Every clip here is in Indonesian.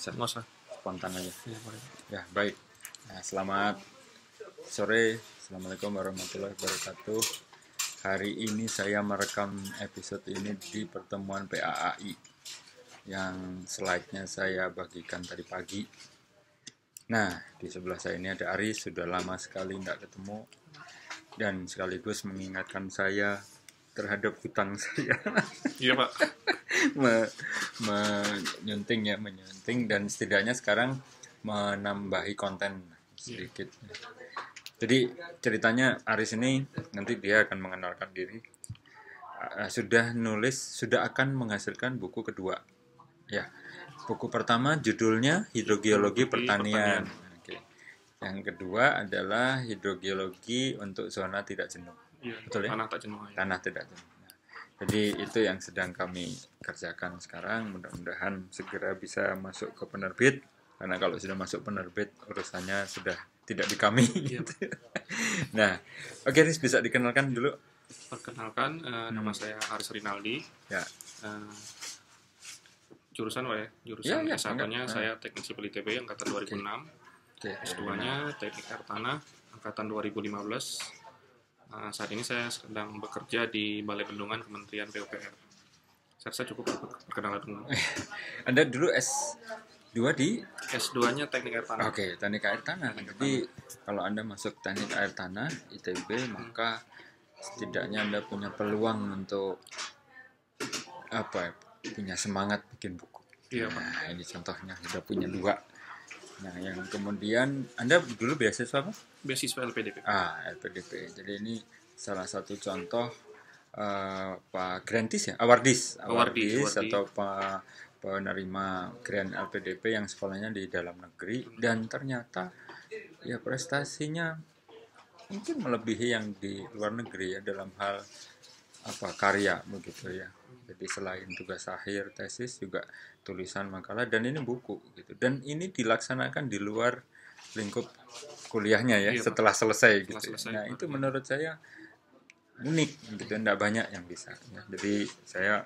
usah. Nggak usah. Spontan aja. Ya, boleh. Ya, baik. Nah, selamat sore. Assalamualaikum warahmatullahi wabarakatuh. Hari ini saya merekam episode ini di pertemuan PAAI yang slide-nya saya bagikan tadi pagi. Nah, di sebelah saya ini ada Aris, sudah lama sekali tidak ketemu dan sekaligus mengingatkan saya terhadap hutang saya. Iya, Pak. menyunting dan setidaknya sekarang menambahi konten sedikit. Jadi ceritanya Aris ini nanti dia akan mengenalkan diri. Sudah akan menghasilkan buku kedua. Ya, buku pertama judulnya Hidrogeologi Pertanian. Oke. Yang kedua adalah Hidrogeologi untuk zona tidak jenuh. Iya, betul ya? Tanah tak jenuh. Tanah tidak jenuh. Jadi itu yang sedang kami kerjakan sekarang. Mudah-mudahan segera bisa masuk ke penerbit. Karena kalau sudah masuk penerbit urusannya sudah tidak di kami. Iya. Nah, oke, Riz, bisa dikenalkan dulu. Perkenalkan, nama saya Aris Rinaldi. Ya. Jurusan Pak ya? Jurusan Ya, S1-nya saya Teknik Sipil ITB angkatan 2006. Oke. S2-nya Teknik Air Tanah angkatan 2015. Saat ini saya sedang bekerja di Balai Bendungan Kementerian PUPR. Saya rasa cukup perkenalan dulu. Anda dulu S2 di? S2-nya Teknik Air Tanah. Oke, Teknik Air Tanah. Jadi kalau Anda masuk Teknik Air Tanah ITB, maka setidaknya Anda punya peluang untuk punya semangat bikin buku. Iya, Pak. Nah, ini contohnya sudah punya dua. Nah, yang kemudian Anda dulu beasiswa apa? Beasiswa LPDP. LPDP. Jadi ini salah satu contoh Pak Grantis ya, awardis atau Pak penerima grant LPDP yang sekolahnya di dalam negeri dan ternyata ya prestasinya mungkin melebihi yang di luar negeri ya dalam hal karya begitu ya. Jadi selain tugas akhir, tesis juga tulisan makalah dan ini buku gitu. Dan ini dilaksanakan di luar lingkup kuliahnya ya, iya, setelah selesai gitu. Selesai, nah, itu menurut saya unik gitu, tidak banyak yang bisa. Ya. Jadi saya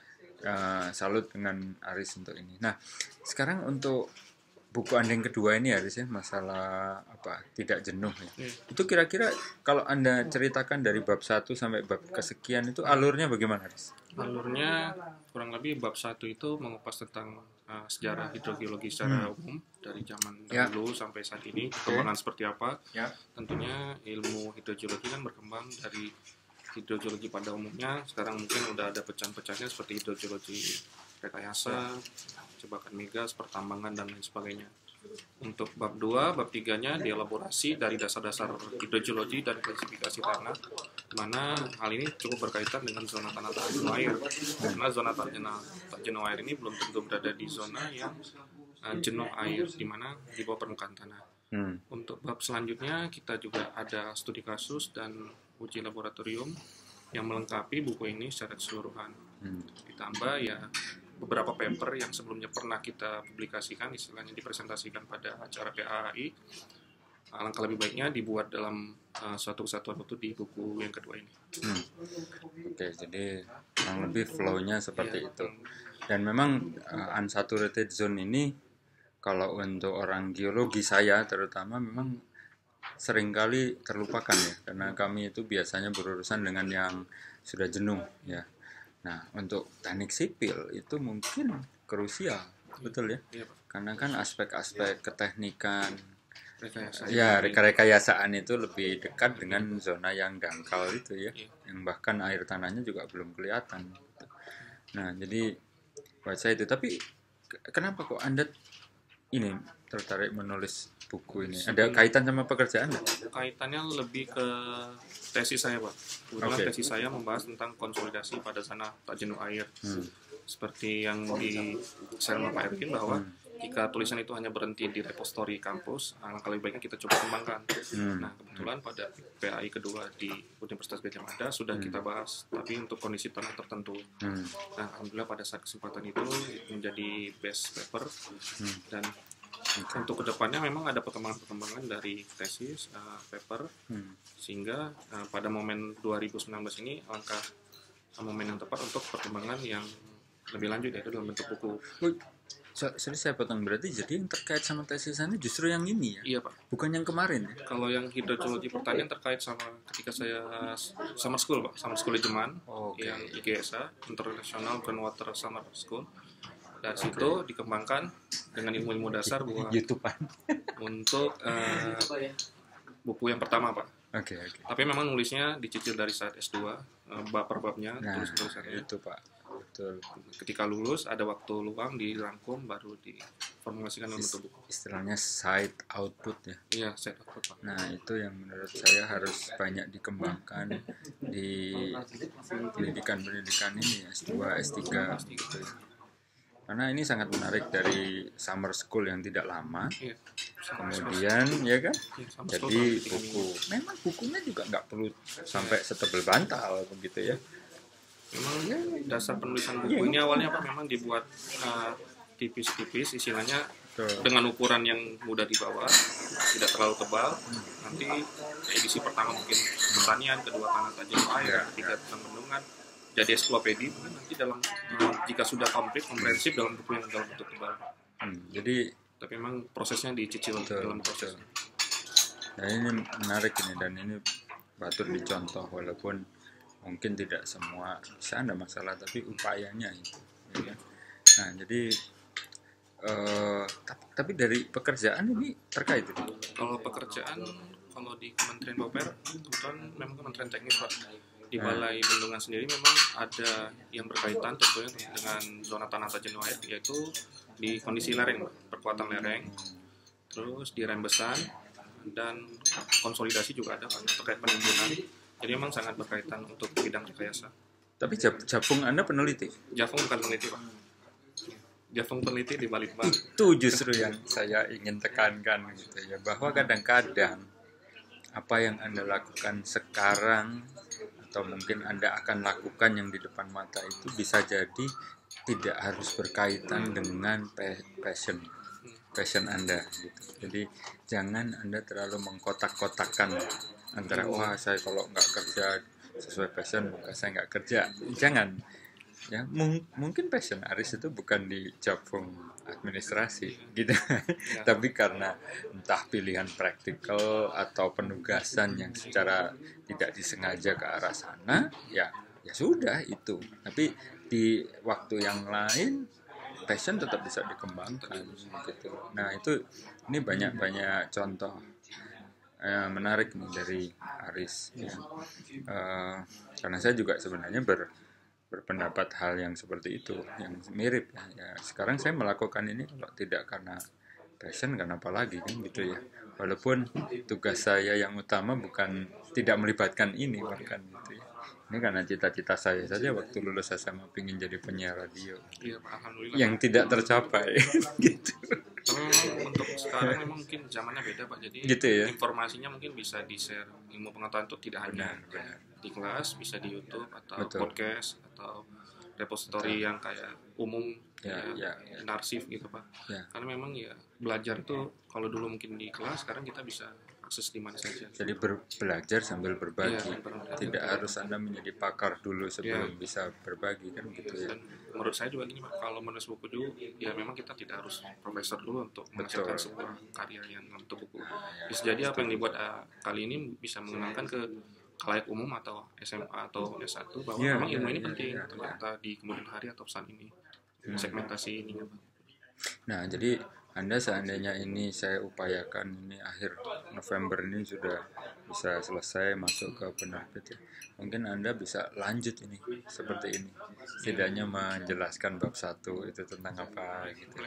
salut dengan Aris untuk ini. Nah, sekarang untuk buku Anda yang kedua ini Aris ya, masalah tidak jenuh ya. Itu kira-kira kalau Anda ceritakan dari bab 1 sampai bab kesekian itu alurnya bagaimana Aris? Alurnya kurang lebih bab 1 itu mengupas tentang sejarah hidrogeologi secara umum dari zaman dahulu sampai saat ini, perkembangan seperti apa. Tentunya ilmu hidrogeologi kan berkembang dari hidrogeologi pada umumnya, sekarang mungkin udah ada pecahan-pecahnya seperti hidrogeologi rekayasa, jebakan migas, pertambangan, dan lain sebagainya. Untuk bab 2, bab 3-nya dielaborasi dari dasar-dasar hidrogeologi dan klasifikasi tanah, di mana hal ini cukup berkaitan dengan zona tanah tak jenuh air. Karena zona tak jenuh air ini belum tentu berada di zona yang jenuh air, di mana di bawah permukaan tanah. Untuk bab selanjutnya, kita juga ada studi kasus dan uji laboratorium yang melengkapi buku ini secara keseluruhan. Ditambah ya beberapa paper yang sebelumnya pernah kita publikasikan, istilahnya dipresentasikan pada acara PAAI. Alangkah lebih baiknya dibuat dalam suatu kesatuan waktu di buku yang kedua ini. Oke, jadi kurang lebih flow-nya seperti itu. Dan memang unsaturated zone ini kalau untuk orang geologi saya terutama memang seringkali terlupakan ya, karena kami itu biasanya berurusan dengan yang sudah jenuh ya. Nah, untuk teknik sipil itu mungkin krusial, betul ya? Karena kan aspek-aspek keteknikan, rekayasaan itu lebih dekat dengan zona yang dangkal itu ya, yang bahkan air tanahnya juga belum kelihatan. Nah, jadi buat saya itu. Tapi kenapa kok Anda ini tertarik menulis buku ini? Ada kaitan sama pekerjaan? Kaitannya lebih ke tesis saya, Pak. Kebetulan tesis saya membahas tentang konsolidasi pada zona tak jenuh air. Seperti yang di-share sama Pak Erwin bahwa jika tulisan itu hanya berhenti di repository kampus, alangkah lebih baiknya kita coba kembangkan. Nah, kebetulan pada PAI kedua di Universitas Gadjah Mada sudah kita bahas, tapi untuk kondisi tanah tertentu. Nah, alhamdulillah pada saat kesempatan itu menjadi best paper dan untuk kedepannya memang ada perkembangan dari tesis, paper, sehingga pada momen 2019 ini langkah momen yang tepat untuk perkembangan yang lebih lanjut, yaitu dalam bentuk buku. saya potong, berarti jadi yang terkait sama tesisannya justru yang ini ya? Iya Pak. Bukan yang kemarin ya? Kalau yang hidrogeologi pertanian terkait sama ketika saya summer school Pak, summer school di Jeman, yang IGSA, International Groundwater Summer School. Dari situ dikembangkan dengan ilmu-ilmu dasar buat untuk buku yang pertama Pak. Tapi memang nulisnya dicicil dari saat S2, bab per babnya, tulis-tulisannya. Itu Pak. Betul. Ketika lulus ada waktu luang dirangkum baru diformulasikan dalam bentuk buku. Istilahnya side output ya. Iya, side output Pak. Nah, itu yang menurut saya harus banyak dikembangkan di pendidikan ini S2, S3 gitu ya. Karena ini sangat menarik dari summer school yang tidak lama. Iya. Kemudian ya kan, jadi memang bukunya juga nggak perlu sampai setebal bantal begitu ya. Memang dasar penulisan buku ini awalnya Pak memang dibuat tipis-tipis, istilahnya dengan ukuran yang mudah dibawa, tidak terlalu tebal. Nanti edisi pertama mungkin pertanian, kedua tanah tajam air, ketiga tentang bendungan, jadi ensiklopedia. Nanti dalam jika sudah komplit komprehensif dalam buku yang dalam bentuk tebal. Jadi tapi memang prosesnya dicicil dalam proses. Nah ini menarik ini, dan ini patut dicontoh walaupun mungkin tidak semua bisa ada masalah, tapi upayanya itu ya. Nah jadi tapi dari pekerjaan ini terkait itu. Kalau pekerjaan, kalau di Kementerian PUPR kebetulan memang Kementerian Teknis Pak, di Balai Bendungan sendiri memang ada yang berkaitan tentunya dengan zona tanah tajam air, yaitu di kondisi lereng, perkuatan lereng, terus di rembesan, dan konsolidasi juga ada Pak, terkait penimbunan. Jadi memang sangat berkaitan untuk bidang rekayasa. Tapi Japung Anda peneliti? Japung bukan peneliti Pak. Japung peneliti di Balitbang. Itu justru yang saya ingin tekankan gitu ya, bahwa kadang-kadang apa yang Anda lakukan sekarang atau mungkin Anda akan lakukan yang di depan mata itu bisa jadi tidak harus berkaitan dengan passion Anda gitu. Jadi jangan Anda terlalu mengkotak-kotakkan antara wah saya kalau nggak kerja sesuai passion maka saya nggak kerja. Jangan ya, mungkin passion Aris itu bukan di Japung administrasi gitu tapi karena entah pilihan praktikal atau penugasan yang secara tidak disengaja ke arah sana, ya sudah itu. Tapi di waktu yang lain passion tetap bisa dikembangkan gitu. Nah ini banyak contoh menarik nih dari Aris ya. Karena saya juga sebenarnya berpendapat hal yang seperti itu, yang mirip ya. Sekarang saya melakukan ini kalau tidak karena passion, karena apa lagi kan gitu ya. Walaupun tugas saya yang utama bukan tidak melibatkan ini bahkan gitu ya. Ini karena cita-cita saya saja waktu lulus SMA ingin jadi penyiar radio. Iya, alhamdulillah. Yang tidak tercapai gitu. Tapi memang untuk sekarang memang mungkin zamannya beda Pak. Jadi gitu ya? Informasinya mungkin bisa di-share, ilmu pengetahuan itu tidak hanya di kelas, bisa di YouTube atau podcast atau repository yang kayak umum inarsif gitu Pak. Karena memang ya belajar itu kalau dulu mungkin di kelas, sekarang kita bisa akses di mana saja. Jadi belajar sambil berbagi. Tidak harus Anda menjadi pakar dulu sebelum bisa berbagi kan gitu ya. Dan menurut saya juga gini Pak, kalau menulis buku dulu ya memang kita tidak harus profesor dulu untuk menghasilkan sebuah karya yang bentuk buku. Bisa jadi apa yang dibuat kali ini bisa mengenalkan ke khalayak umum atau SMA atau S1 bahwa memang ilmu ini penting ternyata di kemudian hari atau saat ini. Segmentasi ini Pak. Nah, jadi Anda seandainya ini saya upayakan ini akhir November ini sudah bisa selesai masuk ke penerbit ya. Mungkin Anda bisa lanjut ini seperti ini. Setidaknya menjelaskan bab 1 itu tentang apa gitu.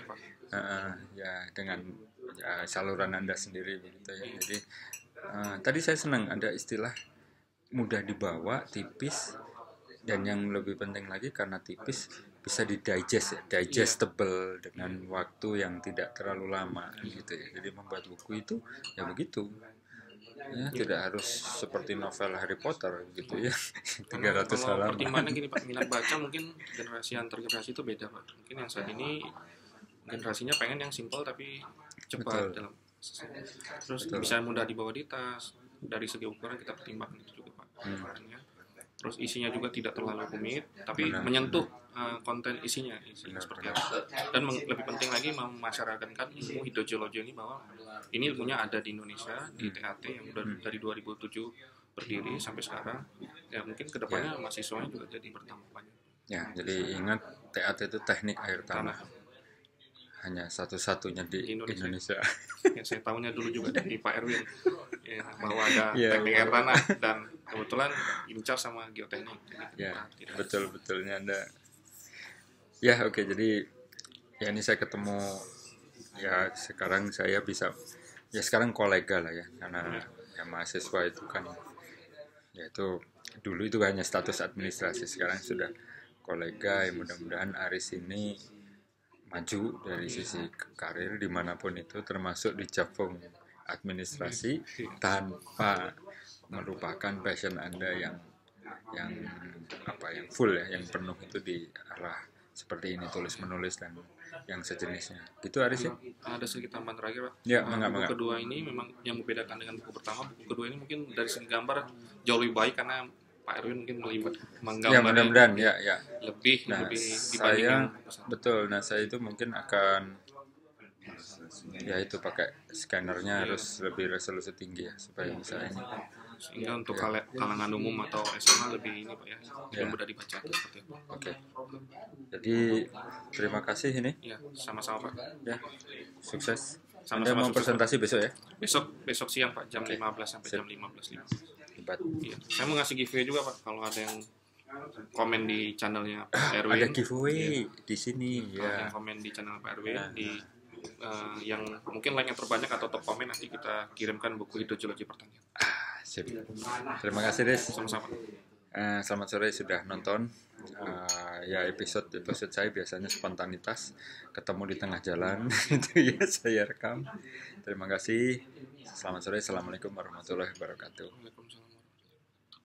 Ya dengan saluran Anda sendiri begitu ya. Jadi tadi saya senang ada istilah mudah dibawa, tipis, dan yang lebih penting lagi karena tipis bisa digest ya, digestible dengan waktu yang tidak terlalu lama gitu ya. Jadi membuat buku itu ya begitu ya, tidak harus seperti novel Harry Potter gitu ya. 300 halaman. Pertimbangannya gini Pak, minat baca mungkin generasi antar generasi itu beda Pak. Mungkin yang saat ini generasinya pengen yang simpel tapi cepat dalam terus bisa mudah dibawa di tas. Dari segi ukuran kita pertimbangkan itu juga Pak. Terus isinya juga tidak terlalu rumit tapi menyentuh konten isinya seperti apa. Dan lebih penting lagi memasyarakatkan ilmu hidrogeologi ini, bahwa ini ilmunya ada di Indonesia, di TAT yang udah dari 2007 berdiri sampai sekarang. Ya mungkin kedepannya mahasiswanya juga jadi bertambah banyak. Ya, jadi ingat TAT itu teknik air tanah. Hanya satu-satunya di Indonesia. Ya, saya tahunya dulu juga dari Pak Erwin ya, bahwa ada teknik air tanah, dan kebetulan incar sama geoteknik. Ya, betul-betulnya Anda. Ya, oke, jadi ya ini saya ketemu, ya sekarang saya bisa, ya sekarang kolega lah ya, karena ya mahasiswa itu kan, ya itu dulu itu hanya status administrasi, sekarang sudah kolega. Ya mudah-mudahan Aris ini maju dari sisi karir dimanapun itu, termasuk di cabang administrasi, tanpa melupakan passion Anda yang full ya, yang penuh itu di arah seperti ini, tulis menulis dan yang sejenisnya. Gitu Aris ya? Ada sedikit tambahan terakhir Pak. Ya, buku kedua ini memang yang membedakan dengan buku pertama. Buku kedua ini mungkin dari segi gambar jauh lebih baik, karena Pak Erwin mungkin melibat menggambar. Ya mudah-mudahan ya. Lebih saya betul. Nah saya itu mungkin akan ya itu pakai scannernya harus lebih resolusi tinggi ya, supaya bisa ini. Sehingga untuk kalangan umum atau SMA lebih ini Pak ya, lebih mudah dibaca seperti itu. Oke. Jadi terima kasih ini. Ya, sama-sama Pak. Ya, sukses. Sama-sama. Anda mau presentasi besok ya? Besok siang Pak, jam 15 sampai jam 15.15. Iya. Saya mau ngasih giveaway juga Pak, kalau ada yang komen di channelnya Pak Erwin. Ada giveaway di sini ya. Yang komen di channel Pak Erwin yang mungkin like yang terbanyak atau top komen, nanti kita kirimkan buku hidrogeologi pertanian. Sip. Terima kasih Des. Sama-sama. Selamat sore sudah nonton. Ya episode saya biasanya spontanitas, ketemu di tengah jalan itu ya saya rekam. Terima kasih. Selamat sore. Assalamualaikum warahmatullahi wabarakatuh. Waalaikumsalam.